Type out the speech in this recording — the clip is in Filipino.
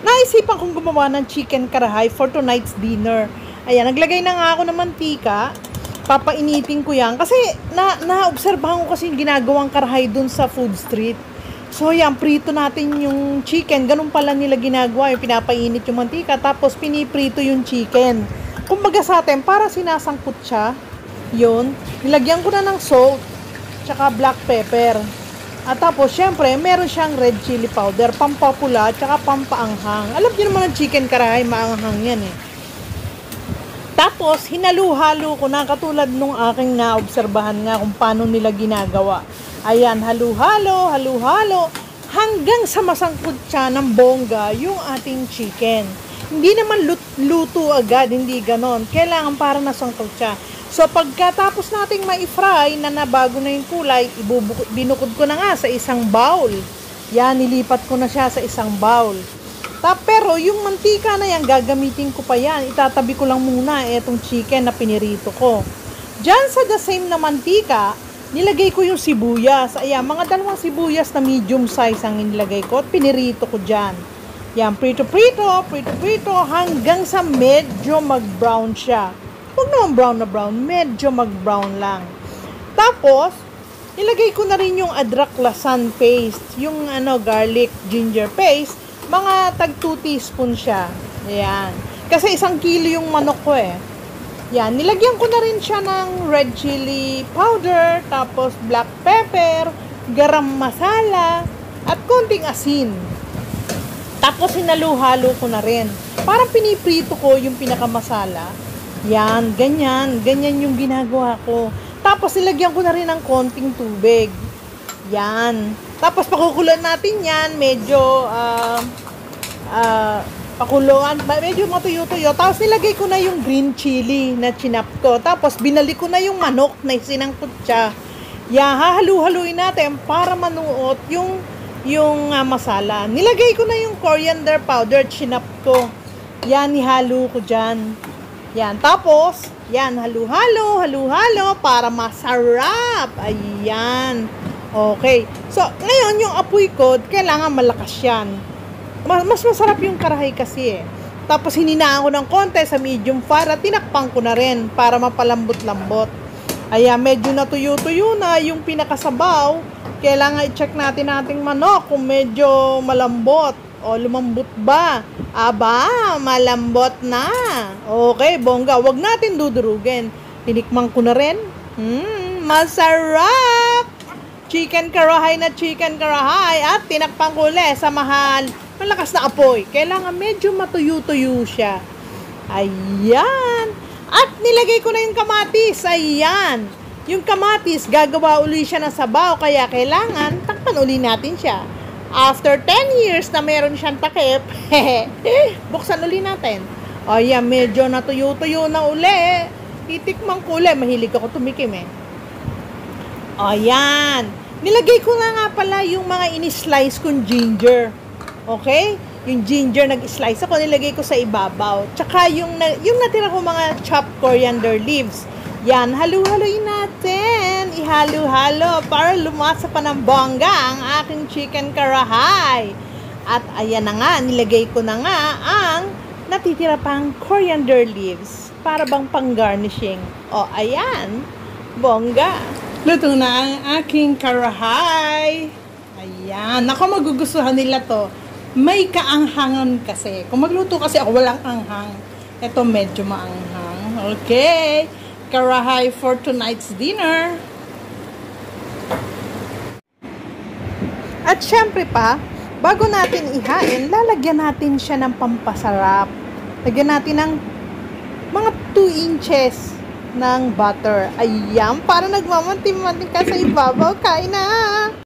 naisipan kong gumawa ng chicken karahi for tonight's dinner. Ayan, naglagay na nga ako ng mantika. Papainitin ko yan. Kasi, naobserbahan ko kasi yung ginagawang karahi dun sa food street. So, yan, prito natin yung chicken. Ganun pala nila ginagawa. Yung pinapainit yung mantika, tapos piniprito yung chicken. Kumbaga sa atin, para sinasangkot siya. Yun. Nilagyan ko na ng salt, tsaka black pepper. At tapos, syempre, meron siyang red chili powder, pampapula, tsaka pampaanghang. Alam niyo naman ang chicken karahi, maanghang yan eh. Tapos, hinalu-halo ko na katulad nung aking naobserbahan nga kung paano nila ginagawa. Ayan, halu-halo, halu-halo, hanggang sa masangkot siya ng bongga yung ating chicken. Hindi naman luto agad, hindi ganon. Kailangan para nasangkot siya. So, pagkatapos nating ma-fry na nabago na yung kulay, binukod ko na nga sa isang bowl. Yan, nilipat ko na siya sa isang bowl. Pero yung mantika na yan, gagamitin ko pa yan. Itatabi ko lang muna itong chicken na pinirito ko. Diyan sa the same na mantika, nilagay ko yung sibuyas. Ayan, mga dalawang sibuyas na medium size ang nilagay ko at pinirito ko dyan. Yan, prito-prito, hanggang sa medyo mag-brown siya. Huwag naman brown na brown, medyo mag-brown lang. Tapos, nilagay ko na rin yung adrak-lasan paste, yung garlic ginger paste, mga tag 2 teaspoon siya. Ayan. Kasi 1 kilo yung manok ko eh. Yan, nilagyan ko na rin siya ng red chili powder, tapos black pepper, garam masala, at konting asin. Tapos hinalu-halo ko na rin. Parang piniprito ko yung pinakamasala. Yan, ganyan yung ginagawa ko. Tapos nilagyan ko na rin ng konting tubig. Yan. Tapos pakukulan natin yan, medyo pakuluan, medyo matuyo-tuyo. Tapos nilagay ko na yung green chili na chinap ko. Tapos binalik ko na yung manok na sinangkot siya. Yan, hahalu-haluin natin para manuot yung masala. Nilagay ko na yung coriander powder, chinap ko. Yan, ihalo ko dyan. Yan, tapos, yan, halu-halo para masarap. Ayan. Okay. So, ngayon, yung apoy ko, kailangan malakas yan. Mas masarap yung karahi kasi eh. Tapos, hininaan ko ng konti sa medium fire at tinakpan ko na rin para mapalambot-lambot. Ayan, medyo natuyo-tuyo na yung pinakasabaw. Kailangan i-check natin ating manok kung medyo malambot. O, lumambot ba? Aba, malambot na. Okay, bongga. Huwag natin dudurugin. Tinikman ko na rin. Masarap! Chicken karahi na chicken karahi. At tinakpan ko ulit sa malakas na apoy. Kailangan medyo matuyo-tuyo siya. Ayan. At nilagay ko na yung kamatis. Ayan. Yung kamatis, gagawa uli siya ng sabaw. Kaya kailangan, takpan uli natin siya. After 10 years na meron siyang takip, buksan uli natin. O yan, medyo natuyo-tuyo na uli. Titikman ko uli. Mahilig ako tumikim eh. O yan. Nilagay ko na nga pala yung mga in-slice kong ginger. Okay? Yung ginger nag-slice ako, nilagay ko sa ibabaw. Tsaka yung natira ko mga chopped coriander leaves. Yan, halu-haluin natin. Ihalo-halo para lumasa pa ng bongga ang aking chicken karahi. At ayan na nga, nilagay ko na nga ang natitira pang coriander leaves para bang pang-garnishing. O, ayan, bongga. Luto na ang aking karahi. Ayan, ako magugustuhan nila to. May kaanghangan kasi. Kung magluto kasi ako walang anghang. Ito medyo maanghang. Okay. Karahi for tonight's dinner. At syempre pa, bago natin ihain, lalagyan natin siya ng pampasarap. Lagyan natin ng mga 2 inches ng butter. Ayan, para nagmamantim-mantim ka sa ibabaw. Kain na!